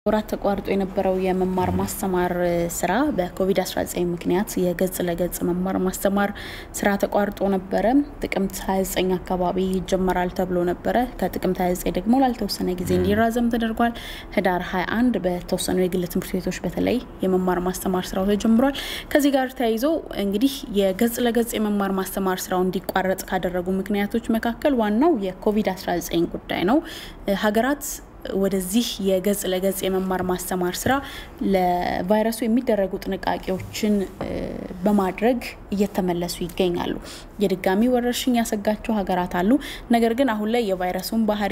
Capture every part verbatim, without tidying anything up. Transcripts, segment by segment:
ወራት ተቋርጦ የነበረው የመማር ማስተማር ስራ በኮቪድ አስራ ዘጠኝ ምክንያት የገጽ ለገጽ መማር ማስተማር ስራ ተቋርጦ ነበር። ጥቅምት ሃያ ዘጠኝ አካባቢ ይጀመራል ተብሎ ነበር። ከጥቅምት ሃያ ዘጠኝ ደግሞ ላልተወሰነ ጊዜ እንዲራዘም ተደርጓል። ህዳር ሃያ አንድ በተወሰኑ የግል ትምህርት ቤቶች በተለይ የመማር ማስተማር ስራው ተጀምሯል። ከዚህ ጋር ተያይዞ እንግዲህ የገጽ ለገጽ የመማር ማስተማር ስራው እንዲቋረጥ ካደረጉ ምክንያቶች መካከል ዋናው የኮቪድ አስራ ዘጠኝ ጉዳይ ነው። ሀገራት ወደዚህ የገጽ ለገጽ የመማር ማስተማር ስራ ለቫይረሱ የሚደረጉ ጥንቃቄዎችን በማድረግ እየተመለሱ ይገኛሉ። የድጋሚ ወረርሽኝ ያሰጋቸው ሀገራት አሉ። ነገር ግን አሁን ላይ የቫይረሱን ባህሪ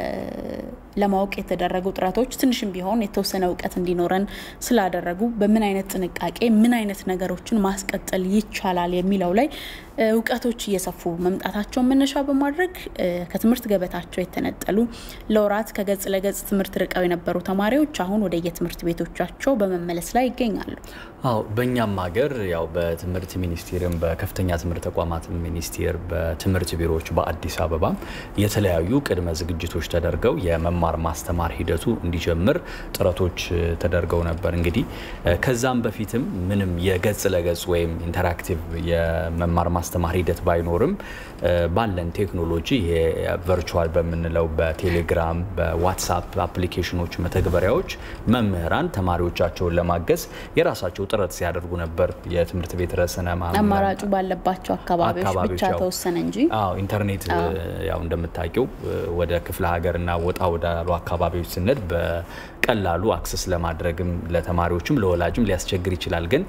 ለማወቅ የተደረጉ ጥረቶች ትንሽም ቢሆን የተወሰነ ዕውቀት እንዲኖረን ስላደረጉ በምን አይነት ጥንቃቄ ምን አይነት ነገሮችን ማስቀጠል ይቻላል የሚለው ላይ ዕውቀቶች እየሰፉ መምጣታቸው መነሻ በማድረግ ከትምህርት ገበታቸው የተነጠሉ ለወራት ከገጽ ለገጽ ትምህርት ርቀው የነበሩ ተማሪዎች አሁን ወደ የትምህርት ቤቶቻቸው በመመለስ ላይ ይገኛሉ። አው በእኛም ሀገር ያው በትምህርት ሚኒስቴርም በከፍተኛ ትምህርት ተቋማት ሚኒስቴር በትምህርት ቢሮዎች በአዲስ አበባ የተለያዩ ቅድመ ዝግጅቶች ተደርገው የመማር ማስተማር ሂደቱ እንዲጀምር ጥረቶች ተደርገው ነበር። እንግዲህ ከዛም በፊትም ምንም የገጽ ለገጽ ወይም ኢንተራክቲቭ የመማር ማስተማር ሂደት ባይኖርም ባለን ቴክኖሎጂ የቨርቹዋል በመንለው በቴሌግራም በዋትስአፕ አፕሊኬሽኖች መተግበሪያዎች መምህራን ተማሪዎቻቸውን ለማገዝ የራሳቸው ጥረት ሲያደርጉ ነበር። የትምህርት ቤት ረሰና አማራጩ ባለባቸው አካባቢዎች ብቻ ተወሰነ እንጂ አዎ ኢንተርኔት ያው እንደምታውቂው ወደ ክፍለ ሀገርና ወጣ ወዳሉ አካባቢዎች ስንል በቀላሉ አክሰስ ለማድረግም ለተማሪዎችም ለወላጅም ሊያስቸግር ይችላል። ግን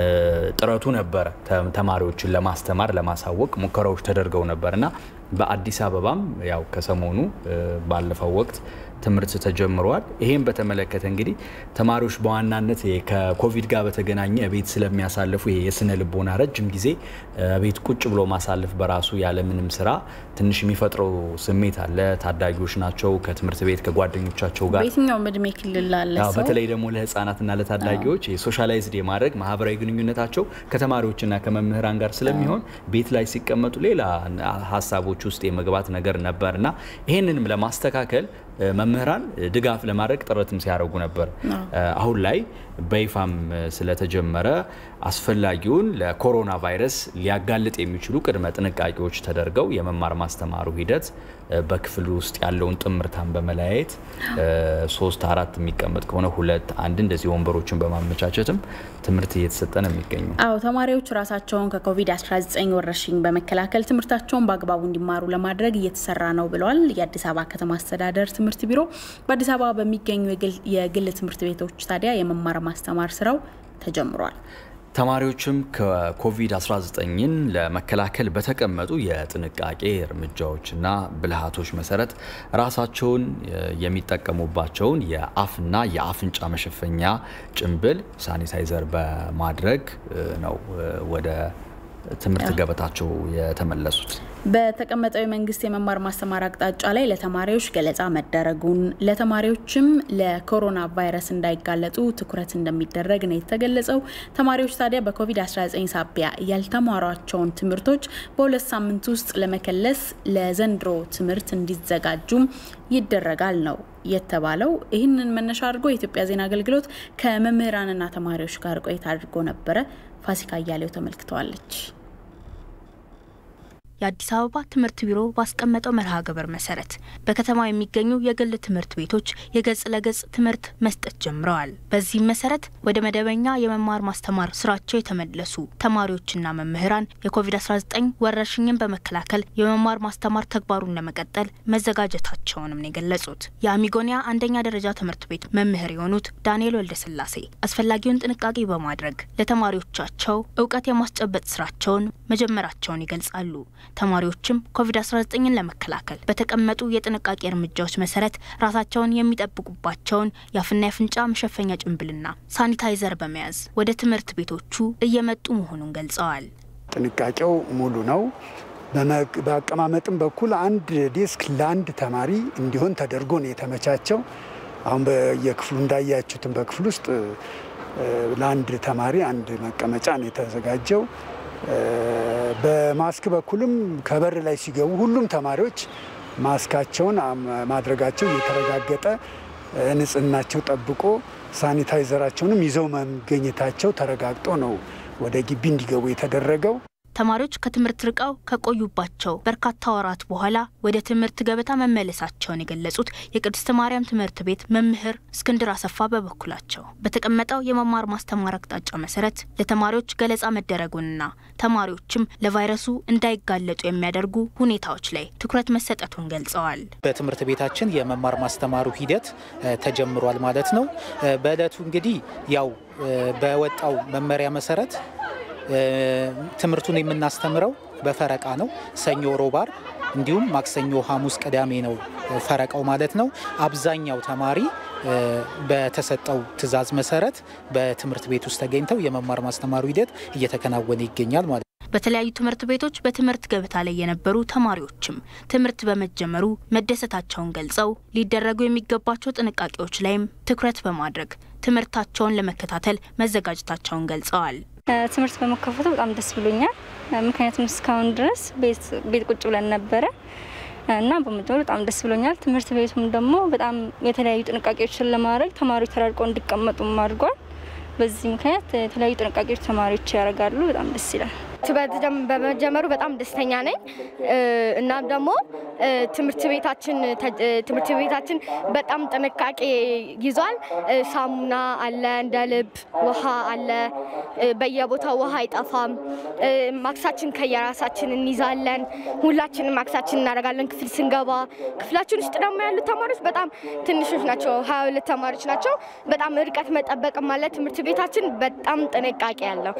ጥረቱ ነበር ተማሪዎችን ለማስተማር ለማሳወቅ ሙከራዎች ተደርገው ነበርና በአዲስ አበባም ያው ከሰሞኑ ባለፈው ወቅት ትምህርት ተጀምሯል። ይሄን በተመለከተ እንግዲህ ተማሪዎች በዋናነት ከኮቪድ ጋር በተገናኘ ቤት ስለሚያሳልፉ ይሄ የስነ ልቦና ረጅም ጊዜ ቤት ቁጭ ብሎ ማሳለፍ በራሱ ያለ ምንም ስራ ትንሽ የሚፈጥረው ስሜት አለ። ታዳጊዎች ናቸው ከትምህርት ቤት ከጓደኞቻቸው ጋር በየትኛው እድሜ ክልል አለ ሰው በተለይ ደግሞ ለህፃናትና ለታዳጊዎች የሶሻላይዝድ የማድረግ ማህበራዊ ግንኙነታቸው ከተማሪዎችና ከመምህራን ጋር ስለሚሆን ቤት ላይ ሲቀመጡ ሌላ ሐሳቦች ውስጥ የመግባት ነገር ነበርና ይሄንንም ለማስተካከል መምህራን ድጋፍ ለማድረግ ጥረትም ሲያደርጉ ነበር። አሁን ላይ በይፋም ስለተጀመረ አስፈላጊውን ለኮሮና ቫይረስ ሊያጋልጥ የሚችሉ ቅድመ ጥንቃቄዎች ተደርገው የመማር ማስተማሩ ሂደት በክፍል ውስጥ ያለውን ጥምርታን በመለያየት ሶስት አራት የሚቀመጥ ከሆነ ሁለት አንድ እንደዚህ ወንበሮችን በማመቻቸትም ትምህርት እየተሰጠ ነው የሚገኘው። አዎ ተማሪዎች ራሳቸውን ከኮቪድ አስራ ዘጠኝ ወረርሽኝ በመከላከል ትምህርታቸውን በአግባቡ እንዲማሩ ለማድረግ እየተሰራ ነው ብለዋል የአዲስ አበባ ከተማ አስተዳደር ትምህርት ቢሮ። በአዲስ አበባ በሚገኙ የግል ትምህርት ቤቶች ታዲያ የመማር ማስተማር ስራው ተጀምሯል። ተማሪዎችም ከኮቪድ አስራ ዘጠኝን ለመከላከል በተቀመጡ የጥንቃቄ እርምጃዎችና ብልሃቶች መሰረት ራሳቸውን የሚጠቀሙባቸውን የአፍና የአፍንጫ መሸፈኛ ጭንብል ሳኒታይዘር በማድረግ ነው ወደ ትምህርት ገበታቸው የተመለሱት። በተቀመጠው የመንግስት የመማር ማስተማር አቅጣጫ ላይ ለተማሪዎች ገለጻ መደረጉን ለተማሪዎችም ለኮሮና ቫይረስ እንዳይጋለጡ ትኩረት እንደሚደረግ ነው የተገለጸው። ተማሪዎች ታዲያ በኮቪድ አስራ ዘጠኝ ሳቢያ ያልተማሯቸውን ትምህርቶች በሁለት ሳምንት ውስጥ ለመከለስ ለዘንድሮ ትምህርት እንዲዘጋጁም ይደረጋል ነው የተባለው። ይህንን መነሻ አድርጎ የኢትዮጵያ ዜና አገልግሎት ከመምህራንና ተማሪዎች ጋር ቆይታ አድርጎ ነበር። ፋሲካ ያለው ተመልክቷለች። የአዲስ አበባ ትምህርት ቢሮ ባስቀመጠው መርሃ ግብር መሰረት በከተማው የሚገኙ የግል ትምህርት ቤቶች የገጽ ለገጽ ትምህርት መስጠት ጀምረዋል። በዚህ መሰረት ወደ መደበኛ የመማር ማስተማር ስራቸው የተመለሱ ተማሪዎችና መምህራን የኮቪድ አስራ ዘጠኝ ወረርሽኝን በመከላከል የመማር ማስተማር ተግባሩን ለመቀጠል መዘጋጀታቸውንም ነው የገለጹት። የአሚጎኒያ አንደኛ ደረጃ ትምህርት ቤት መምህር የሆኑት ዳንኤል ወልደስላሴ አስፈላጊውን ጥንቃቄ በማድረግ ለተማሪዎቻቸው ዕውቀት የማስጨበጥ ስራቸውን መጀመራቸውን ይገልጻሉ። ተማሪዎችም ኮቪድ አስራ ዘጠኝን ለመከላከል በተቀመጡ የጥንቃቄ እርምጃዎች መሰረት ራሳቸውን የሚጠብቁባቸውን የአፍና የአፍንጫ መሸፈኛ ጭንብልና ሳኒታይዘር በመያዝ ወደ ትምህርት ቤቶቹ እየመጡ መሆኑን ገልጸዋል። ጥንቃቄው ሙሉ ነው። በአቀማመጥም በኩል አንድ ዴስክ ለአንድ ተማሪ እንዲሆን ተደርጎ ነው የተመቻቸው። አሁን በየክፍሉ እንዳያችሁትም በክፍሉ ውስጥ ለአንድ ተማሪ አንድ መቀመጫ ነው የተዘጋጀው። በማስክ በኩልም ከበር ላይ ሲገቡ ሁሉም ተማሪዎች ማስካቸውን ማድረጋቸው እየተረጋገጠ ንጽህናቸው ጠብቆ ሳኒታይዘራቸውንም ይዘው መገኘታቸው ተረጋግጦ ነው ወደ ግቢ እንዲገቡ የተደረገው። ተማሪዎች ከትምህርት ርቀው ከቆዩባቸው በርካታ ወራት በኋላ ወደ ትምህርት ገበታ መመለሳቸውን የገለጹት የቅድስት ማርያም ትምህርት ቤት መምህር እስክንድር አሰፋ በበኩላቸው በተቀመጠው የመማር ማስተማር አቅጣጫ መሰረት ለተማሪዎች ገለጻ መደረጉንና ተማሪዎችም ለቫይረሱ እንዳይጋለጡ የሚያደርጉ ሁኔታዎች ላይ ትኩረት መሰጠቱን ገልጸዋል። በትምህርት ቤታችን የመማር ማስተማሩ ሂደት ተጀምሯል ማለት ነው። በእለቱ እንግዲህ ያው በወጣው መመሪያ መሰረት ትምህርቱን የምናስተምረው በፈረቃ ነው። ሰኞ፣ ሮብ፣ ዓርብ እንዲሁም ማክሰኞ፣ ሐሙስ፣ ቅዳሜ ነው ፈረቃው ማለት ነው። አብዛኛው ተማሪ በተሰጠው ትዕዛዝ መሰረት በትምህርት ቤት ውስጥ ተገኝተው የመማር ማስተማሩ ሂደት እየተከናወነ ይገኛል ማለት ነው። በተለያዩ ትምህርት ቤቶች በትምህርት ገበታ ላይ የነበሩ ተማሪዎችም ትምህርት በመጀመሩ መደሰታቸውን ገልጸው ሊደረጉ የሚገባቸው ጥንቃቄዎች ላይም ትኩረት በማድረግ ትምህርታቸውን ለመከታተል መዘጋጀታቸውን ገልጸዋል። ትምህርት በመከፈቱ በጣም ደስ ብሎኛል። ምክንያቱም እስካሁን ድረስ ቤት ቤት ቁጭ ብለን ነበር እና በመጀመሩ በጣም ደስ ብሎኛል። ትምህርት ቤቱም ደግሞ በጣም የተለያዩ ጥንቃቄዎችን ለማድረግ ተማሪዎች ተራርቀው እንዲቀመጡ አድርጓል። በዚህ ምክንያት የተለያዩ ጥንቃቄዎች ተማሪዎች ያደርጋሉ። በጣም ደስ ይላል። በመጀመሩ በጣም ደስተኛ ነኝ እና ደግሞ ትምህርት ቤታችን ትምህርት ቤታችን በጣም ጥንቃቄ ይዟል። ሳሙና አለ፣ እንደ ልብ ውሃ አለ፣ በየቦታው ውሃ አይጠፋም። ማክሳችን ከየራሳችን እንይዛለን። ሁላችንም ማክሳችን እናደርጋለን ክፍል ስንገባ። ክፍላችን ውስጥ ደግሞ ያሉ ተማሪዎች በጣም ትንሾች ናቸው፣ ሀያ ሁለት ተማሪዎች ናቸው። በጣም ርቀት መጠበቅ ማለት ትምህርት ቤታችን በጣም ጥንቃቄ ያለው።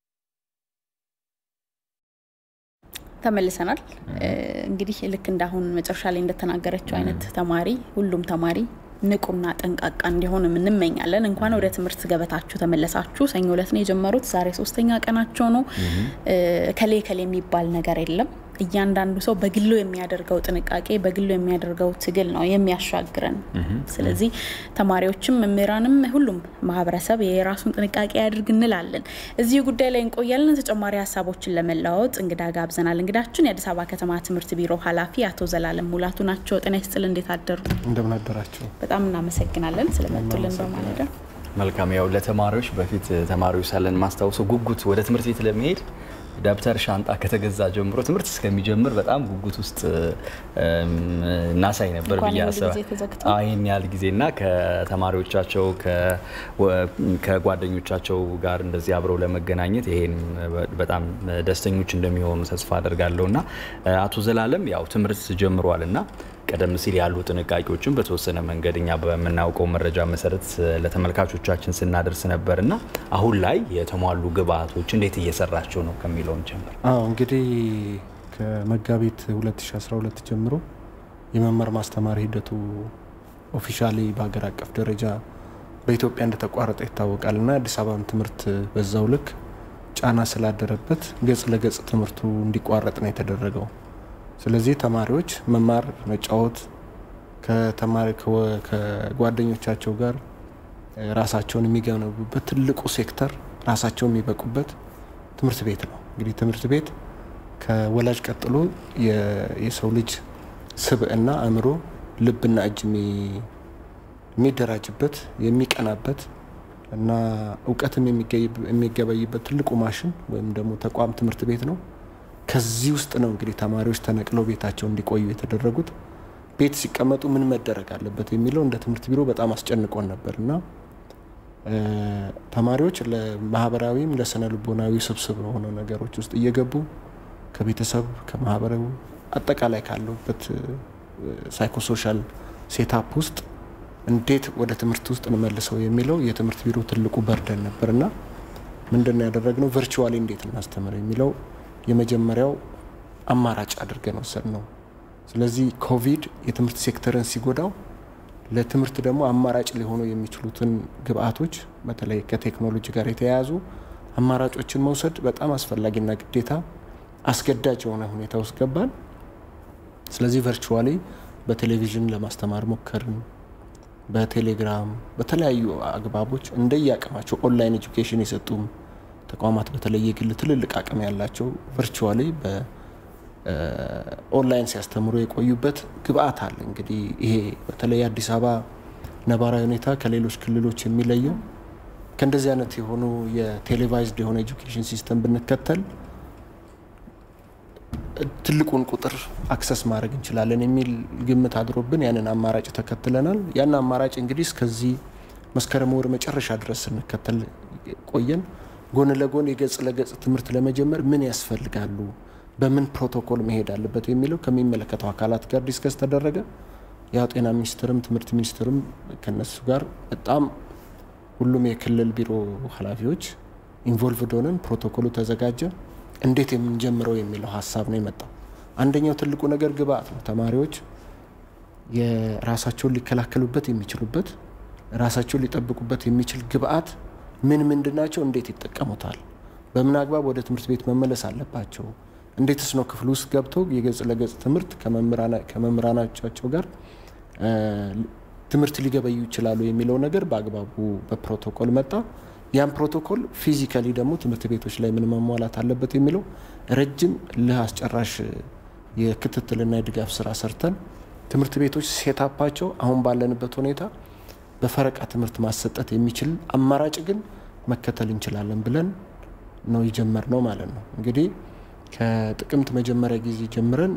ተመልሰናል። እንግዲህ ልክ እንዳሁን መጨረሻ ላይ እንደተናገረችው አይነት ተማሪ ሁሉም ተማሪ ንቁና ጠንቃቃ እንዲሆን እንመኛለን። እንኳን ወደ ትምህርት ገበታችሁ ተመለሳችሁ። ሰኞ ዕለት ነው የጀመሩት። ዛሬ ሶስተኛ ቀናቸው ነው። ከሌ ከሌ የሚባል ነገር የለም። እያንዳንዱ ሰው በግሉ የሚያደርገው ጥንቃቄ በግሉ የሚያደርገው ትግል ነው የሚያሻግረን። ስለዚህ ተማሪዎችም መምህራንም ሁሉም ማህበረሰብ የራሱን ጥንቃቄ ያድርግ እንላለን። እዚህ ጉዳይ ላይ እንቆያለን። ተጨማሪ ሀሳቦችን ለመለዋወጥ እንግዳ ጋብዘናል። እንግዳችን የአዲስ አበባ ከተማ ትምህርት ቢሮ ኃላፊ አቶ ዘላለም ሙላቱ ናቸው። ጤና ይስጥልን። እንዴት አደሩ? እንደምን አደራችሁ? በጣም እናመሰግናለን ስለመጡልን በማለዳ። መልካም። ያው ለተማሪዎች በፊት ተማሪዎች ሳለን ማስተዋወሱ ጉጉት ወደ ትምህርት ቤት ለመሄድ ደብተር ሻንጣ ከተገዛ ጀምሮ ትምህርት እስከሚጀምር በጣም ጉጉት ውስጥ ናሳይ ነበር በያሰባ አይን ያል ጊዜና ከተማሪዎቻቸው ከጓደኞቻቸው ጋር እንደዚህ አብረው ለመገናኘት ይሄን በጣም ደስተኞች እንደሚሆኑ ተስፋ አደርጋለሁና አቶ ዘላለም ያው ትምህርት ጀምሯልና ቀደም ሲል ያሉ ጥንቃቄዎችን በተወሰነ መንገድኛ በመናውቀው መረጃ መሰረት ለተመልካቾቻችን ስናደርስ ነበርና አሁን ላይ የተሟሉ ግብአቶች እንዴት እየሰራቸው ነው ከሚለው ጀምር። አዎ እንግዲህ ከመጋቢት ሁለት ሺህ አስራ ሁለት ጀምሮ የመማር ማስተማር ሂደቱ ኦፊሻሊ በአገር አቀፍ ደረጃ በኢትዮጵያ እንደተቋረጠ ይታወቃልና አዲስ አበባም ትምህርት በዛው ልክ ጫና ስላደረበት ገጽ ለገጽ ትምህርቱ እንዲቋረጥ ነው የተደረገው። ስለዚህ ተማሪዎች መማር መጫወት ከተማሪ ከጓደኞቻቸው ጋር ራሳቸውን የሚገነቡበት ትልቁ ሴክተር ራሳቸውን የሚበቁበት ትምህርት ቤት ነው። እንግዲህ ትምህርት ቤት ከወላጅ ቀጥሎ የሰው ልጅ ስብዕና አእምሮ ልብና እጅ የሚደራጅበት የሚቀናበት እና ዕውቀትም የሚገበይበት ትልቁ ማሽን ወይም ደግሞ ተቋም ትምህርት ቤት ነው። ከዚህ ውስጥ ነው እንግዲህ ተማሪዎች ተነቅለው ቤታቸው እንዲቆዩ የተደረጉት። ቤት ሲቀመጡ ምን መደረግ አለበት የሚለው እንደ ትምህርት ቢሮ በጣም አስጨንቆን ነበርና ተማሪዎች ለማህበራዊም ለስነ ልቦናዊ ስብስብ ሆነ ነገሮች ውስጥ እየገቡ ከቤተሰብ ከማህበራዊ አጠቃላይ ካሉበት ሳይኮሶሻል ሴታፕ ውስጥ እንዴት ወደ ትምህርት ውስጥ እንመልሰው የሚለው የትምህርት ቢሮ ትልቁ በርደን ነበርና ምንድነው ያደረግነው ቨርቹዋሊ እንዴት እናስተምር የሚለው የመጀመሪያው አማራጭ አድርገን ወሰድነው። ስለዚህ ኮቪድ የትምህርት ሴክተርን ሲጎዳው ለትምህርት ደግሞ አማራጭ ሊሆኑ የሚችሉትን ግብአቶች በተለይ ከቴክኖሎጂ ጋር የተያያዙ አማራጮችን መውሰድ በጣም አስፈላጊና ግዴታ አስገዳጅ የሆነ ሁኔታ ውስጥ ገባን። ስለዚህ ቨርቹዋሊ በቴሌቪዥን ለማስተማር ሞከርን። በቴሌግራም በተለያዩ አግባቦች እንደያቀማቸው ኦንላይን ኤጁኬሽን የሰጡም ተቋማት በተለይ የግል ትልልቅ አቅም ያላቸው ቨርቹዋሊ በኦንላይን ሲያስተምሩ የቆዩበት ግብአት አለ። እንግዲህ ይሄ በተለይ አዲስ አበባ ነባራዊ ሁኔታ ከሌሎች ክልሎች የሚለየው ከእንደዚህ አይነት የሆኑ የቴሌቫይዝድ የሆነ ኤጁኬሽን ሲስተም ብንከተል ትልቁን ቁጥር አክሰስ ማድረግ እንችላለን የሚል ግምት አድሮብን ያንን አማራጭ ተከትለናል። ያን አማራጭ እንግዲህ እስከዚህ መስከረም ወር መጨረሻ ድረስ እንከተል ቆየን። ጎን ለጎን የገጽ ለገጽ ትምህርት ለመጀመር ምን ያስፈልጋሉ፣ በምን ፕሮቶኮል መሄድ አለበት የሚለው ከሚመለከተው አካላት ጋር ዲስከስ ተደረገ። ያው ጤና ሚኒስትርም ትምህርት ሚኒስትርም ከነሱ ጋር በጣም ሁሉም የክልል ቢሮ ኃላፊዎች ኢንቮልቭድ ሆነን ፕሮቶኮሉ ተዘጋጀ። እንዴት የምንጀምረው የሚለው ሐሳብ ነው የመጣው። አንደኛው ትልቁ ነገር ግብአት ነው። ተማሪዎች የራሳቸውን ሊከላከሉበት የሚችሉበት ራሳቸውን ሊጠብቁበት የሚችል ግብአት ምን ምንድናቸው፣ እንዴት ይጠቀሙታል፣ በምን አግባብ ወደ ትምህርት ቤት መመለስ አለባቸው፣ እንዴትስ ነው ክፍል ውስጥ ገብተው የገጽ ለገጽ ትምህርት ከመምህራናቸው ጋር ትምህርት ሊገበዩ ይችላሉ የሚለው ነገር በአግባቡ በፕሮቶኮል መጣ። ያን ፕሮቶኮል ፊዚካሊ ደግሞ ትምህርት ቤቶች ላይ ምን መሟላት አለበት የሚለው ረጅም ለአስጨራሽ የክትትልና የድጋፍ ስራ ሰርተን ትምህርት ቤቶች ሴታፓቸው አሁን ባለንበት ሁኔታ በፈረቃ ትምህርት ማሰጠት የሚችል አማራጭ ግን መከተል እንችላለን ብለን ነው የጀመርነው ማለት ነው። እንግዲህ ከጥቅምት መጀመሪያ ጊዜ ጀምረን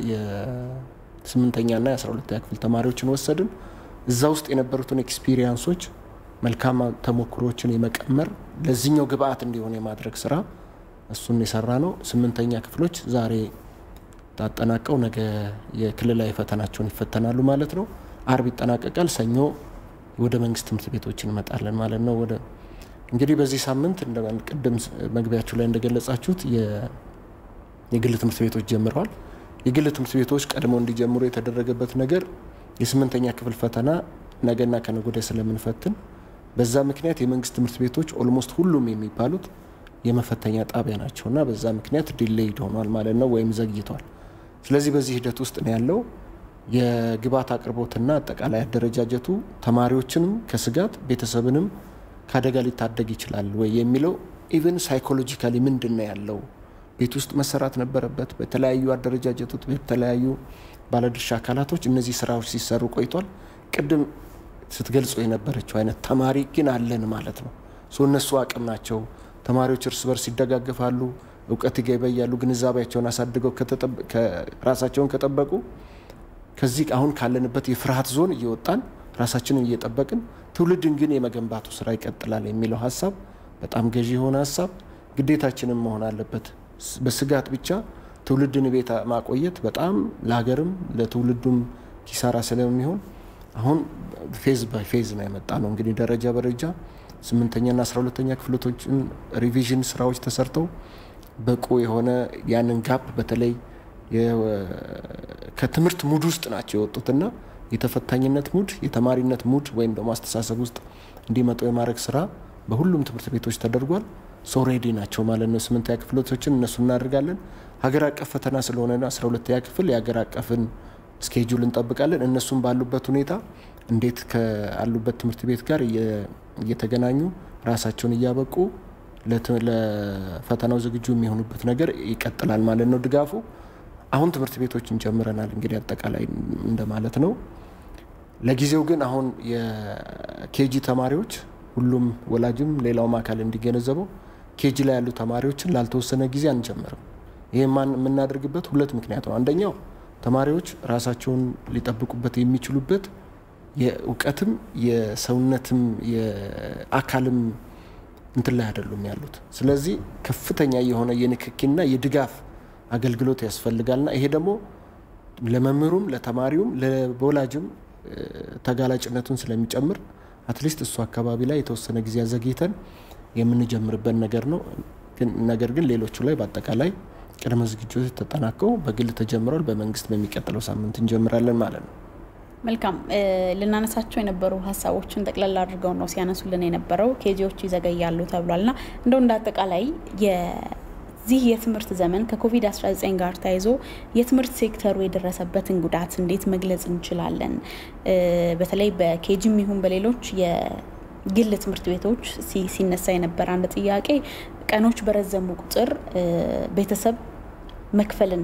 የስምንተኛና የአስራ ሁለተኛ ክፍል ተማሪዎችን ወሰድን። እዛ ውስጥ የነበሩትን ኤክስፒሪየንሶች መልካም ተሞክሮዎችን የመቀመር ለዚህኛው ግብአት እንዲሆን የማድረግ ስራ እሱን የሰራ ነው። ስምንተኛ ክፍሎች ዛሬ ታጠናቀው ነገ የክልላዊ ፈተናቸውን ይፈተናሉ ማለት ነው። አርብ ይጠናቀቃል። ሰኞ ወደ መንግስት ትምህርት ቤቶች እንመጣለን ማለት ነው። ወደ እንግዲህ በዚህ ሳምንት እንደማን ቀደም መግቢያችሁ ላይ እንደገለጻችሁት የግል ትምህርት ቤቶች ጀምረዋል። የግል ትምህርት ቤቶች ቀድሞ እንዲጀምሩ የተደረገበት ነገር የስምንተኛ ክፍል ፈተና ነገና ከነገ ወዲያ ስለምንፈትን በዛ ምክንያት የመንግስት ትምህርት ቤቶች ኦልሞስት ሁሉም የሚባሉት የመፈተኛ ጣቢያ ናቸውና በዛ ምክንያት ዲሌይድ ሆኗል ማለት ነው ወይም ዘግይቷል። ስለዚህ በዚህ ሂደት ውስጥ ነው ያለው የግብአት አቅርቦትና አጠቃላይ አደረጃጀቱ ተማሪዎችንም ከስጋት ቤተሰብንም ካደጋ ሊታደግ ይችላል ወይ የሚለው ኢቭን ሳይኮሎጂካሊ ምንድነው ያለው ቤት ውስጥ መሰራት ነበረበት። በተለያዩ አደረጃጀቶች በተለያዩ ባለድርሻ አካላቶች እነዚህ ስራዎች ሲሰሩ ቆይቷል። ቅድም ስትገልጹ የነበረችው አይነት ተማሪ ግን አለን ማለት ነው። ሶ እነሱ አቅም ናቸው። ተማሪዎች እርስ በርስ ይደጋገፋሉ፣ እውቀት ይገበያሉ፣ ግንዛቤያቸውን አሳድገው ከራሳቸውን ከጠበቁ ከዚህ አሁን ካለንበት የፍርሃት ዞን እየወጣን ራሳችንን እየጠበቅን ትውልድን ግን የመገንባቱ ስራ ይቀጥላል የሚለው ሐሳብ በጣም ገዢ የሆነ ሐሳብ ግዴታችንን መሆን አለበት። በስጋት ብቻ ትውልድን ቤት ማቆየት በጣም ለሀገርም ለትውልዱም ኪሳራ ስለሚሆን አሁን ፌዝ ባይ ፌዝ ነው የመጣ ነው። እንግዲህ ደረጃ በደረጃ ስምንተኛና አስራ ሁለተኛ ክፍሎችን ሪቪዥን ስራዎች ተሰርተው በቁ የሆነ ያንን ጋፕ በተለይ ከትምህርት ሙድ ውስጥ ናቸው የወጡትና የተፈታኝነት ሙድ የተማሪነት ሙድ ወይም ደግሞ አስተሳሰብ ውስጥ እንዲመጡ የማድረግ ስራ በሁሉም ትምህርት ቤቶች ተደርጓል። ሶ ሬዲ ናቸው ማለት ነው። ስምንተኛ ክፍሎችን እነሱ እናደርጋለን። ሀገር አቀፍ ፈተና ስለሆነ አስራ ሁለተኛ ክፍል የሀገር አቀፍን ስኬጁል እንጠብቃለን። እነሱም ባሉበት ሁኔታ እንዴት ከአሉበት ትምህርት ቤት ጋር እየተገናኙ ራሳቸውን እያበቁ ለፈተናው ዝግጁ የሚሆኑበት ነገር ይቀጥላል ማለት ነው ድጋፉ። አሁን ትምህርት ቤቶችን ጀምረናል እንግዲህ አጠቃላይ እንደማለት ነው። ለጊዜው ግን አሁን የኬጂ ተማሪዎች ሁሉም ወላጅም ሌላውም አካል እንዲገነዘበው ኬጂ ላይ ያሉ ተማሪዎችን ላልተወሰነ ጊዜ አንጀምርም። ይሄ ማን የምናደርግበት ሁለት ምክንያት ነው። አንደኛው ተማሪዎች ራሳቸውን ሊጠብቁበት የሚችሉበት የእውቀትም የሰውነትም የአካልም እንትን ላይ አይደሉም ያሉት። ስለዚህ ከፍተኛ የሆነ የንክኪና የድጋፍ አገልግሎት ያስፈልጋልና ይሄ ደግሞ ለመምህሩም ለተማሪውም ለወላጅም ተጋላጭነቱን ስለሚጨምር አትሊስት እሱ አካባቢ ላይ የተወሰነ ጊዜ አዘግይተን የምንጀምርበት ነገር ነው። ነገር ግን ሌሎቹ ላይ በአጠቃላይ ቅድመ ዝግጅቶች ተጠናቀው በግል ተጀምሯል። በመንግስት በሚቀጥለው ሳምንት እንጀምራለን ማለት ነው። መልካም ልናነሳቸው የነበሩ ሀሳቦችን ጠቅላላ አድርገው ነው ሲያነሱልን የነበረው ኬጂዎች ይዘገያሉ ተብሏልና እንደው እንዳጠቃላይ የዚህ የትምህርት ዘመን ከኮቪድ አስራ ዘጠኝ ጋር ተያይዞ የትምህርት ሴክተሩ የደረሰበትን ጉዳት እንዴት መግለጽ እንችላለን? በተለይ በኬጂም ይሁን በሌሎች የግል ትምህርት ቤቶች ሲነሳ የነበረ አንድ ጥያቄ ቀኖች በረዘሙ ቁጥር ቤተሰብ መክፈልን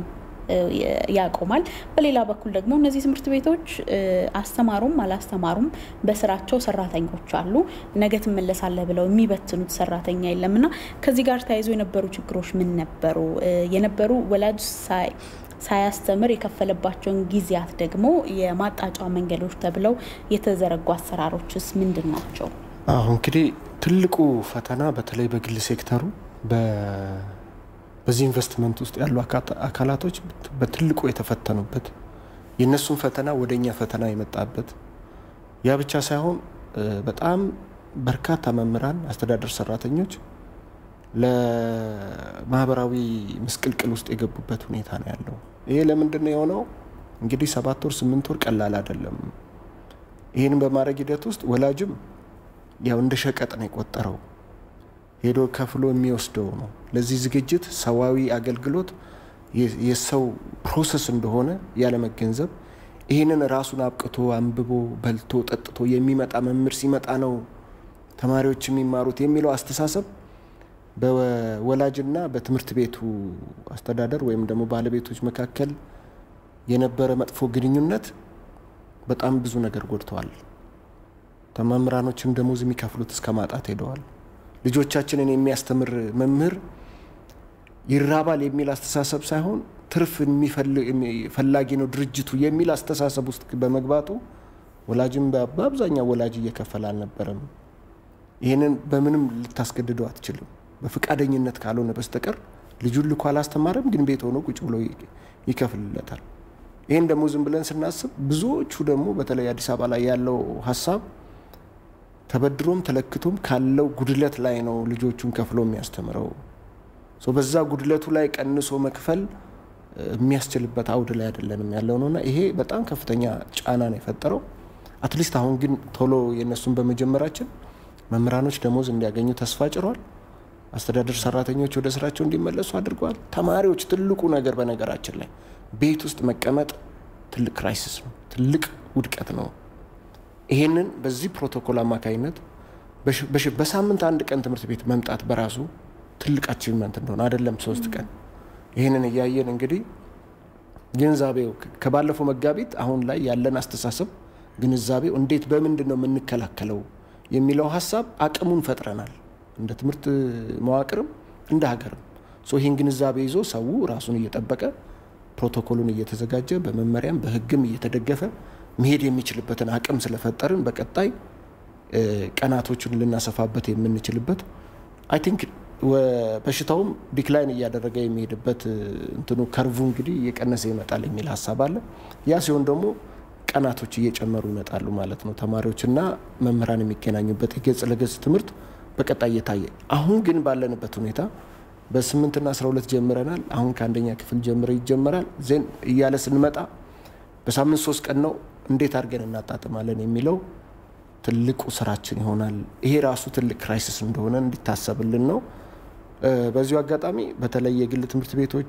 ያቆማል። በሌላ በኩል ደግሞ እነዚህ ትምህርት ቤቶች አስተማሩም አላስተማሩም በስራቸው ሰራተኞች አሉ። ነገ ትመለሳለህ ብለው የሚበትኑት ሰራተኛ የለምና ከዚህ ጋር ተያይዞ የነበሩ ችግሮች ምን ነበሩ? የነበሩ ወላጅ ሳይ ሳያስተምር የከፈለባቸውን ጊዜያት ደግሞ የማጣጫ መንገዶች ተብለው የተዘረጉ አሰራሮችስ ምንድን ናቸው? አሁን እንግዲህ ትልቁ ፈተና በተለይ በግል ሴክተሩ በዚህ ኢንቨስትመንት ውስጥ ያሉ አካላቶች በትልቁ የተፈተኑበት የነሱን ፈተና ወደኛ ፈተና የመጣበት ያ ብቻ ሳይሆን በጣም በርካታ መምህራን አስተዳደር ሰራተኞች ለማህበራዊ ምስቅልቅል ውስጥ የገቡበት ሁኔታ ነው ያለው። ይሄ ለምንድን ነው የሆነው? እንግዲህ ሰባት ወር ስምንት ወር ቀላል አይደለም። ይሄንን በማድረግ ሂደት ውስጥ ወላጅም ያው እንደ ሸቀጥ ነው የቆጠረው። ሄዶ ከፍሎ የሚወስደው ነው። ለዚህ ዝግጅት ሰዋዊ አገልግሎት የሰው ፕሮሰስ እንደሆነ ያለ መገንዘብ ይሄንን ራሱን አብቅቶ አንብቦ በልቶ ጠጥቶ የሚመጣ መምህር ሲመጣ ነው ተማሪዎች የሚማሩት የሚለው አስተሳሰብ በወላጅና በትምህርት ቤቱ አስተዳደር ወይም ደግሞ ባለቤቶች መካከል የነበረ መጥፎ ግንኙነት በጣም ብዙ ነገር ጎድቷል። ተማምራኖችም ደሞዝ የሚከፍሉት እስከ ማጣት ሄደዋል። ልጆቻችንን የሚያስተምር መምህር ይራባል የሚል አስተሳሰብ ሳይሆን ትርፍ የሚፈልግ ነው ድርጅቱ የሚል አስተሳሰብ ውስጥ በመግባቱ ወላጅም በአብዛኛው ወላጅ እየከፈለ አልነበረም። ይሄንን በምንም ልታስገድደው አትችልም። በፍቃደኝነት ካልሆነ በስተቀር ልጁን ልኮ አላስተማረም፣ ግን ቤት ሆኖ ቁጭ ብሎ ይከፍልለታል። ይሄን ደግሞ ዝም ብለን ስናስብ ብዙዎቹ ደግሞ በተለይ አዲስ አበባ ላይ ያለው ሐሳብ ተበድሮም ተለክቶም ካለው ጉድለት ላይ ነው ልጆቹን ከፍሎ የሚያስተምረው። ሶ በዛ ጉድለቱ ላይ ቀንሶ መክፈል የሚያስችልበት አውድ ላይ አይደለንም ያለው ነውና ይሄ በጣም ከፍተኛ ጫና ነው የፈጠረው። አትሊስት አሁን ግን ቶሎ የነሱን በመጀመራችን መምህራኖች ደሞዝ እንዲያገኙ ተስፋ ጭሯል። አስተዳደር ሰራተኞች ወደ ስራቸው እንዲመለሱ አድርጓል። ተማሪዎች ትልቁ ነገር በነገራችን ላይ ቤት ውስጥ መቀመጥ ትልቅ ክራይሲስ ነው፣ ትልቅ ውድቀት ነው። ይሄንን በዚህ ፕሮቶኮል አማካይነት በሳምንት አንድ ቀን ትምህርት ቤት መምጣት በራሱ ትልቅ አቺቭመንት እንደሆነ አይደለም ሶስት ቀን ይሄንን ያያየን እንግዲህ ግንዛቤው ከባለፈው መጋቢት አሁን ላይ ያለን አስተሳሰብ ግንዛቤው እንዴት በመንድነው የምንከላከለው የሚለው ሐሳብ አቅሙን ፈጥረናል እንደ ትምህርት መዋቅርም እንደ ሀገርም። ሶ ይሄን ግንዛቤ ይዞ ሰው ራሱን እየጠበቀ ፕሮቶኮሉን እየተዘጋጀ በመመሪያም በህግም እየተደገፈ መሄድ የሚችልበትን አቅም ስለፈጠርን በቀጣይ ቀናቶቹን ልናሰፋበት የምንችልበት አይ ቲንክ በሽታውም ዲክላይን እያደረገ የሚሄድበት እንትኑ ከርቡ እንግዲህ እየቀነሰ ይመጣል የሚል ሐሳብ አለ። ያ ሲሆን ደግሞ ቀናቶች እየጨመሩ ይመጣሉ ማለት ነው። ተማሪዎችና መምህራን የሚገናኙበት የገጽ ለገጽ ትምህርት በቀጣይ እየታየ አሁን ግን ባለንበት ሁኔታ በስምንት እና አስራ ሁለት ጀምረናል። አሁን ከአንደኛ ክፍል ጀምሮ ይጀምራል። ዜን እያለ ስንመጣ በሳምንት ሶስት ቀን ነው እንዴት አድርገን እናጣጥማለን የሚለው ትልቁ ስራችን ይሆናል። ይሄ ራሱ ትልቅ ክራይሲስ እንደሆነ እንዲታሰብልን ነው። በዚሁ አጋጣሚ በተለይ የግል ትምህርት ቤቶች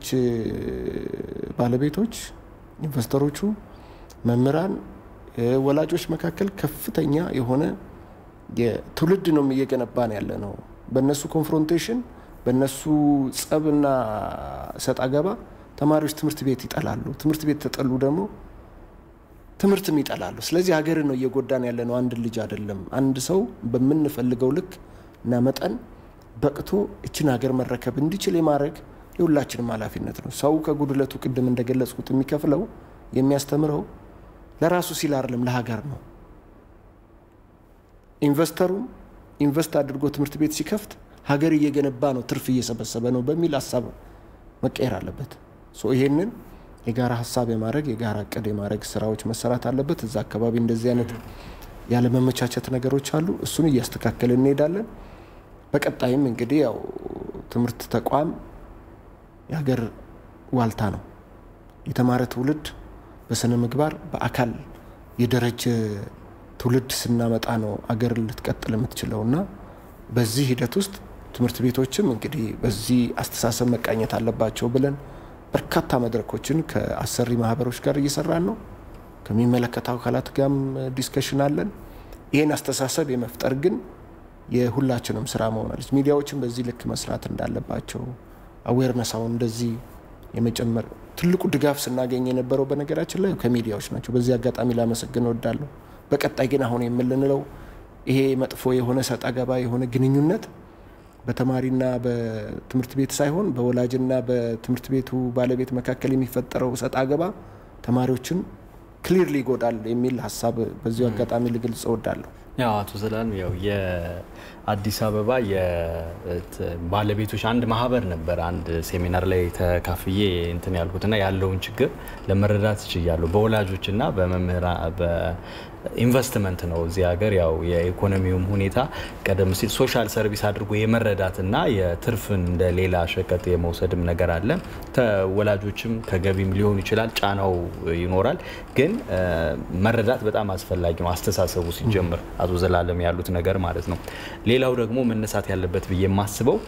ባለቤቶች፣ ኢንቨስተሮቹ፣ መምህራን፣ ወላጆች መካከል ከፍተኛ የሆነ የትውልድ ነው እየገነባን ያለ ነው። በእነሱ ኮንፍሮንቴሽን በእነሱ ጸብና ሰጣ ገባ ተማሪዎች ትምህርት ቤት ይጠላሉ። ትምህርት ቤት ተጠሉ ደግሞ ትምህርትም ይጠላሉ። ስለዚህ ሀገር ነው እየጎዳን ያለ ነው፣ አንድ ልጅ አይደለም። አንድ ሰው በመንፈልገው ልክ እና መጠን በቅቶ እቺን ሀገር መረከብ እንዲችል የማድረግ የሁላችንም ኃላፊነት ነው። ሰው ከጉድለቱ ቅድም እንደገለጽኩት የሚከፍለው የሚያስተምረው ለራሱ ሲል አይደለም ለሀገር ነው። ኢንቨስተሩም ኢንቨስት አድርጎ ትምህርት ቤት ሲከፍት ሀገር እየገነባ ነው፣ ትርፍ እየሰበሰበ ነው በሚል ሐሳብ መቀየር አለበት። ሶ ይሄንን የጋራ ሐሳብ የማድረግ የጋራ እቅድ የማድረግ ስራዎች መሰራት አለበት። እዛ አካባቢ እንደዚህ አይነት ያለ መመቻቸት ነገሮች አሉ። እሱን እያስተካከልን እንሄዳለን። በቀጣይም እንግዲህ ያው ትምህርት ተቋም የሀገር ዋልታ ነው። የተማረ ትውልድ በስነ ምግባር በአካል የደረጀ ትውልድ ስናመጣ ነው አገር ልትቀጥል የምትችለውና በዚህ ሂደት ውስጥ ትምህርት ቤቶችም እንግዲህ በዚህ አስተሳሰብ መቃኘት አለባቸው ብለን በርካታ መድረኮችን ከአሰሪ ማህበሮች ጋር እየሰራን ነው። ከሚመለከታው አካላት ጋርም ዲስከሽን አለን። ይሄን አስተሳሰብ የመፍጠር ግን የሁላችንም ስራ መሆን አለበት። ሚዲያዎችም በዚህ ልክ መስራት እንዳለባቸው አዌርነሳውን እንደዚህ የመጨመር ትልቁ ድጋፍ ስናገኝ የነበረው በነገራችን ላይ ከሚዲያዎች ናቸው። በዚህ አጋጣሚ ላመሰግን እወዳለሁ። በቀጣይ ግን አሁን የምንለው ይሄ መጥፎ የሆነ ሰጣ ገባ የሆነ ግንኙነት በተማሪና በትምህርት ቤት ሳይሆን በወላጅና በትምህርት ቤቱ ባለቤት መካከል የሚፈጠረው ሰጣ ገባ ተማሪዎችን ክሊርሊ ይጎዳል የሚል ሀሳብ በዚህ አጋጣሚ ልገልጽ እወዳለሁ። ያው አቶ ዘላለም ያው የአዲስ አበባ የባለቤቶች አንድ ማህበር ነበር። አንድ ሴሚናር ላይ ተካፍዬ እንትን ያልኩትና ያለውን ችግር ለመረዳት ይችላል። በወላጆችና በመምህራን በኢንቨስትመንት ነው እዚህ ሀገር ያው የኢኮኖሚውም ሁኔታ ቀደም ሲል ሶሻል ሰርቪስ አድርጎ የመረዳትና የትርፍን እንደ ሌላ ሸቀጥ የመውሰድም ነገር አለ። ተወላጆችም ከገቢም ሊሆን ይችላል ጫናው ይኖራል። ግን መረዳት በጣም አስፈላጊ ነው አስተሳሰቡ ሲጀምር አቶ ዘላለም ያሉት ነገር ማለት ነው። ሌላው ደግሞ መነሳት ያለበት ብዬ የማስበው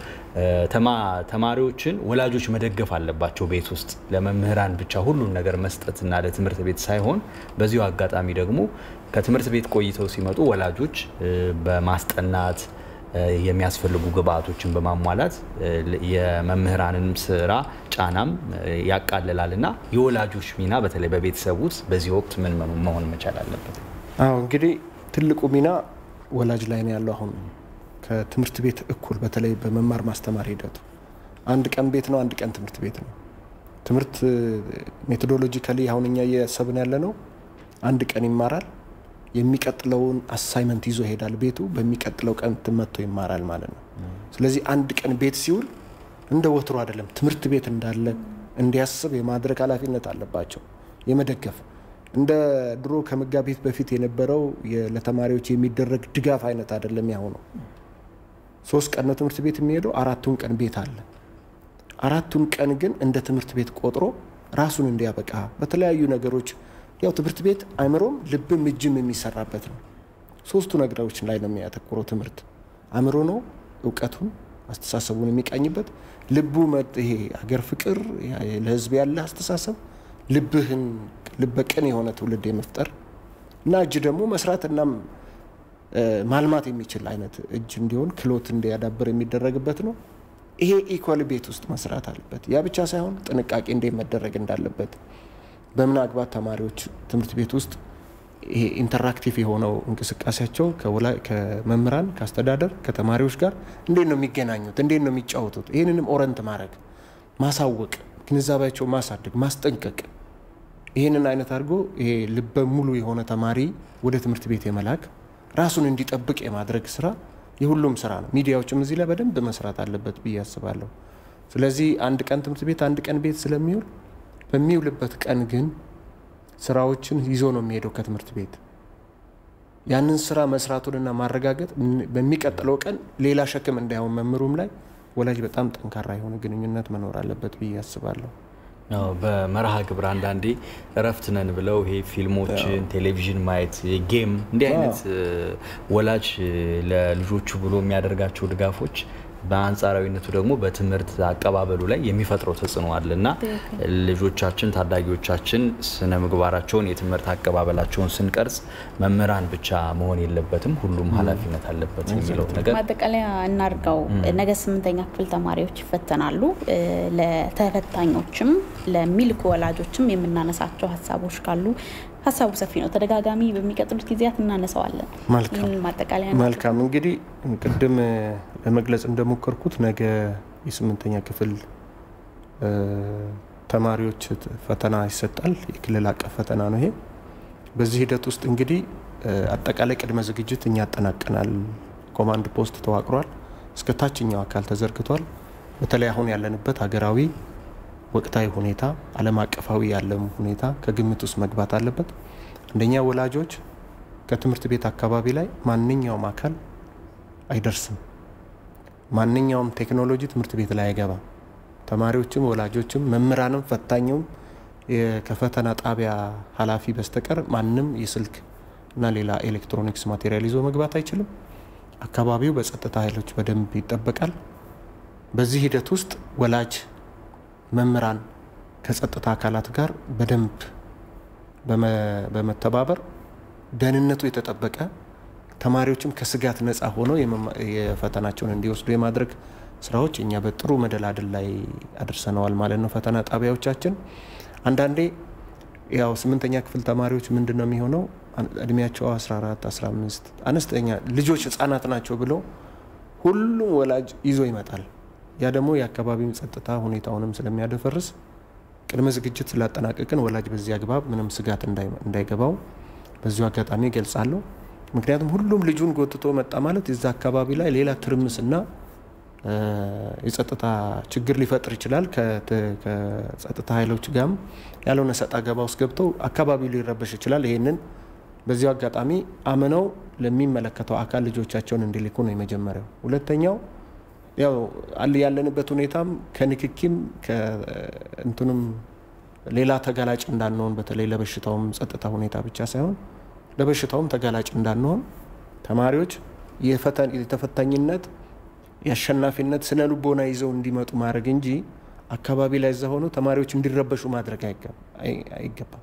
ተማሪዎችን ወላጆች መደገፍ አለባቸው ቤት ውስጥ ለመምህራን ብቻ ሁሉን ነገር መስጠትና ለትምህርት ቤት ሳይሆን በዚሁ አጋጣሚ ደግሞ ከትምህርት ቤት ቆይተው ሲመጡ ወላጆች በማስጠናት የሚያስፈልጉ ግብአቶችን በማሟላት የመምህራንን ስራ ጫናም ያቃለላልና የወላጆች ሚና በተለይ በቤተሰብ ውስጥ በዚህ ወቅት ምን መሆን መቻል አለበት? አዎ እንግዲህ ትልቁ ሚና ወላጅ ላይ ነው ያለው። አሁን ከትምህርት ቤት እኩል በተለይ በመማር ማስተማር ሂደቱ አንድ ቀን ቤት ነው፣ አንድ ቀን ትምህርት ቤት ነው። ትምህርት ሜቶዶሎጂካሊ አሁንኛ የሰብን ያለ ነው አንድ ቀን ይማራል፣ የሚቀጥለውን አሳይመንት ይዞ ይሄዳል ቤቱ፣ በሚቀጥለው ቀን ተመቶ ይማራል ማለት ነው። ስለዚህ አንድ ቀን ቤት ሲውል እንደ ወትሮ አይደለም ትምህርት ቤት እንዳለ እንዲያስብ የማድረግ ኃላፊነት አለባቸው የመደገፍ እንደ ድሮ ከመጋቢት በፊት የነበረው ለተማሪዎች የሚደረግ ድጋፍ አይነት አይደለም ያሁኑ። ሶስት ቀን ነው ትምህርት ቤት የሚሄደው፣ አራቱን ቀን ቤት አለ። አራቱን ቀን ግን እንደ ትምህርት ቤት ቆጥሮ ራሱን እንዲያበቃ በተለያዩ ነገሮች ያው ትምህርት ቤት አእምሮም ልብም እጅም የሚሰራበት ነው። ሶስቱ ነገሮች ላይ ነው የሚያተኩረው ትምህርት። አእምሮ ነው እውቀቱን አስተሳሰቡን የሚቃኝበት፣ ልቡ ይሄ ሀገር ፍቅር ለህዝብ ያለ አስተሳሰብ ልብህን ልበቀን የሆነ ትውልድ የመፍጠር እና እጅ ደግሞ መስራትና ማልማት የሚችል አይነት እጅ እንዲሆን ክሎት እንዲያዳብር የሚደረግበት ነው። ይሄ ኢኳል ቤት ውስጥ መስራት አለበት። ያ ብቻ ሳይሆን ጥንቃቄ እንዴት መደረግ እንዳለበት በምን አግባብ ተማሪዎች ትምህርት ቤት ውስጥ ይሄ ኢንተራክቲቭ የሆነው እንቅስቃሴያቸው ከመምህራን ከአስተዳደር ከተማሪዎች ጋር እንዴት ነው የሚገናኙት፣ እንዴት ነው የሚጫወቱት፣ ይሄንንም ኦረንት ማድረግ ማሳወቅ፣ ግንዛቤያቸው ማሳደግ፣ ማስጠንቀቅ ይሄንን አይነት አድርጎ ይሄ ልበ ሙሉ የሆነ ተማሪ ወደ ትምህርት ቤት የመላክ ራሱን እንዲጠብቅ የማድረግ ስራ የሁሉም ስራ ነው። ሚዲያዎችም እዚህ ላይ በደንብ መስራት አለበት ብዬ አስባለሁ። ስለዚህ አንድ ቀን ትምህርት ቤት አንድ ቀን ቤት ስለሚውል በሚውልበት ቀን ግን ስራዎችን ይዞ ነው የሚሄደው ከትምህርት ቤት። ያንን ስራ መስራቱንና ማረጋገጥ በሚቀጥለው ቀን ሌላ ሸክም እንዳይሆን መምህሩም ላይ ወላጅ በጣም ጠንካራ የሆነ ግንኙነት መኖር አለበት ብዬ አስባለሁ። ነው በመርሃ ግብር አንዳንዴ እረፍት ነን ብለው ይሄ ፊልሞችን ቴሌቪዥን ማየት ጌም እንዲህ አይነት ወላጅ ለልጆቹ ብሎ የሚያደርጋቸው ድጋፎች በአንጻራዊነቱ ደግሞ በትምህርት አቀባበሉ ላይ የሚፈጥረው ተጽዕኖ አለና ልጆቻችን ታዳጊዎቻችን ስነ ምግባራቸውን የትምህርት አቀባበላቸውን ስንቀርጽ መምህራን ብቻ መሆን የለበትም ሁሉም ኃላፊነት አለበት የሚለው ነገር ማጠቃለያ እናርጋው። ነገ ስምንተኛ ክፍል ተማሪዎች ይፈተናሉ። ለተፈታኞችም ለሚልኩ ወላጆችም የምናነሳቸው ሀሳቦች ካሉ ሀሳቡ ሰፊ ነው። ተደጋጋሚ በሚቀጥሉት ጊዜያት እናነሳዋለን። መልካም ማጠቃለያ መልካም እንግዲህ ቅድም ለመግለጽ እንደሞከርኩት ነገ የስምንተኛ ክፍል ተማሪዎች ፈተና ይሰጣል። የክልል አቀፍ ፈተና ነው ይሄ። በዚህ ሂደት ውስጥ እንግዲህ አጠቃላይ ቅድመ ዝግጅት እኛ አጠናቀናል። ኮማንድ ፖስት ተዋቅሯል። እስከ ታችኛው አካል ተዘርግቷል። በተለይ አሁን ያለንበት ሀገራዊ ወቅታዊ ሁኔታ ዓለም አቀፋዊ ያለው ሁኔታ ከግምት ውስጥ መግባት አለበት። አንደኛ ወላጆች ከትምህርት ቤት አካባቢ ላይ ማንኛውም አካል አይደርስም። ማንኛውም ቴክኖሎጂ ትምህርት ቤት ላይ አይገባም። ተማሪዎችም ወላጆችም መምህራንም ፈታኙም ከፈተና ጣቢያ ኃላፊ በስተቀር ማንንም የስልክ እና ሌላ ኤሌክትሮኒክስ ማቴሪያል ይዞ መግባት አይችልም። አካባቢው በጸጥታ ኃይሎች በደንብ ይጠበቃል። በዚህ ሂደት ውስጥ ወላጅ መምህራን ከጸጥታ አካላት ጋር በደንብ በመተባበር ደህንነቱ የተጠበቀ ተማሪዎችም ከስጋት ነፃ ሆነው የፈተናቸውን እንዲወስዱ የማድረግ ስራዎች እኛ በጥሩ መደላደል ላይ አድርሰናል ማለት ነው። ፈተና ጣቢያዎቻችን አንዳንዴ ያው ስምንተኛ ክፍል ተማሪዎች ምንድነው የሚሆነው እድሜያቸው አስራ አራት አስራ አምስት አነስተኛ ልጆች ህፃናት ናቸው ብሎ ሁሉም ወላጅ ይዞ ይመጣል። ያ ደግሞ የአካባቢው ጸጥታ ሁኔታውንም ስለሚያደፈርስ ቅድመ ዝግጅት ስላጠናቀቅን ወላጅ በዚህ አግባብ ምንም ስጋት እንዳይገባው በዚሁ አጋጣሚ ገልጻለሁ። ምክንያቱም ሁሉም ልጁን ጎትቶ መጣ ማለት እዛ አካባቢ ላይ ሌላ ትርምስና የጸጥታ ችግር ሊፈጥር ይችላል። ከጸጥታ ኃይሎች ጋርም ያለውን ሰጣ ገባ ውስጥ ገብተው አካባቢው ሊረበሽ ይችላል። ይሄንን በዚሁ አጋጣሚ አመነው ለሚመለከተው አካል ልጆቻቸውን እንዲልኩ ነው የመጀመሪያው። ሁለተኛው ያው አለ ያለንበት ሁኔታም ከንክኪም ከእንቱንም ሌላ ተጋላጭ እንዳንሆን በተለይ ለበሽታውም ጸጥታ ሁኔታ ብቻ ሳይሆን ለበሽታውም ተጋላጭ እንዳንሆን ተማሪዎች የፈተን የተፈታኝነት ያሸናፊነት ስነ ልቦና ይዘው እንዲመጡ ማድረግ እንጂ አካባቢ ላይ ዘሆኑ ተማሪዎች እንዲረበሹ ማድረግ አይገባም።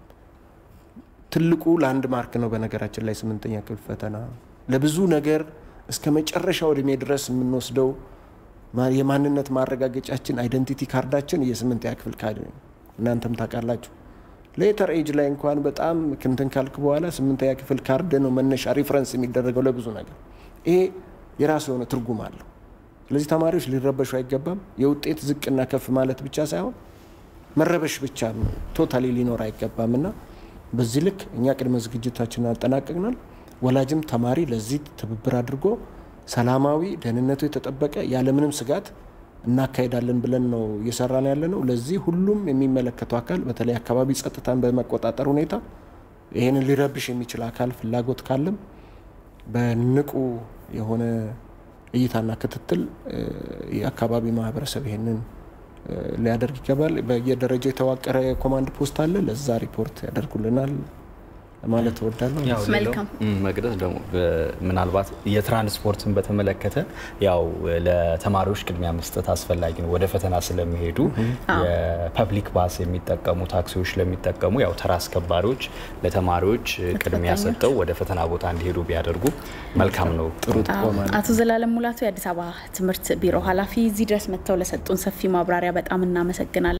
ትልቁ ላንድ ማርክ ነው በነገራችን ላይ ስምንተኛ ክፍል ፈተና ለብዙ ነገር እስከ መጨረሻው እድሜ ድረስ የምንወስደው የማንነት ማረጋገጫችን አይደንቲቲ ካርዳችን የስምንተኛ ክፍል ካርድ ነው። እናንተም ታውቃላችሁ ሌተር ኤጅ ላይ እንኳን በጣም ክንትን ካልክ በኋላ ስምንተኛ ክፍል ካርድ ነው መነሻ ሪፈረንስ የሚደረገው ለብዙ ነገር። ይሄ የራሱ የሆነ ትርጉም አለው። ስለዚህ ተማሪዎች ሊረበሹ አይገባም። የውጤት ዝቅና ከፍ ማለት ብቻ ሳይሆን መረበሽ ብቻ ቶታሊ ሊኖር አይገባምና በዚህ ልክ እኛ ቅድመ ዝግጅታችንን አጠናቀቅናል። ወላጅም ተማሪ ለዚህ ትብብር አድርጎ ሰላማዊ ደህንነቱ የተጠበቀ ያለ ምንም ስጋት እናካሄዳለን ብለን ነው እየሰራን ያለነው። ለዚህ ሁሉም የሚመለከተው አካል በተለይ አካባቢ ጸጥታን በመቆጣጠር ሁኔታ ይሄንን ሊረብሽ የሚችል አካል ፍላጎት ካለም በንቁ የሆነ እይታና ክትትል የአካባቢ ማህበረሰብ ይሄንን ሊያደርግ ይገባል። በየደረጃው የተዋቀረ ኮማንድ ፖስት አለ። ለዛ ሪፖርት ያደርጉልናል ማለት ወዳለው ያው መልካም መግደስ ደግሞ ምናልባት የትራንስፖርትን በተመለከተ ያው ለተማሪዎች ቅድሚያ መስጠት አስፈላጊ ነው። ወደ ፈተና ስለሚሄዱ የፐብሊክ ባስ የሚጠቀሙ ታክሲዎች ለሚጠቀሙ ያው ተራ አስከባሪዎች ለተማሪዎች ቅድሚያ ሰጠው ወደ ፈተና ቦታ እንዲሄዱ ቢያደርጉ መልካም ነው። ጥሩ ተቆማን አቶ ዘላለም ሙላቱ የአዲስ አበባ ትምህርት ቢሮ ኃላፊ እዚህ ድረስ መጥተው ለሰጡን ሰፊ ማብራሪያ በጣም እናመሰግናለን።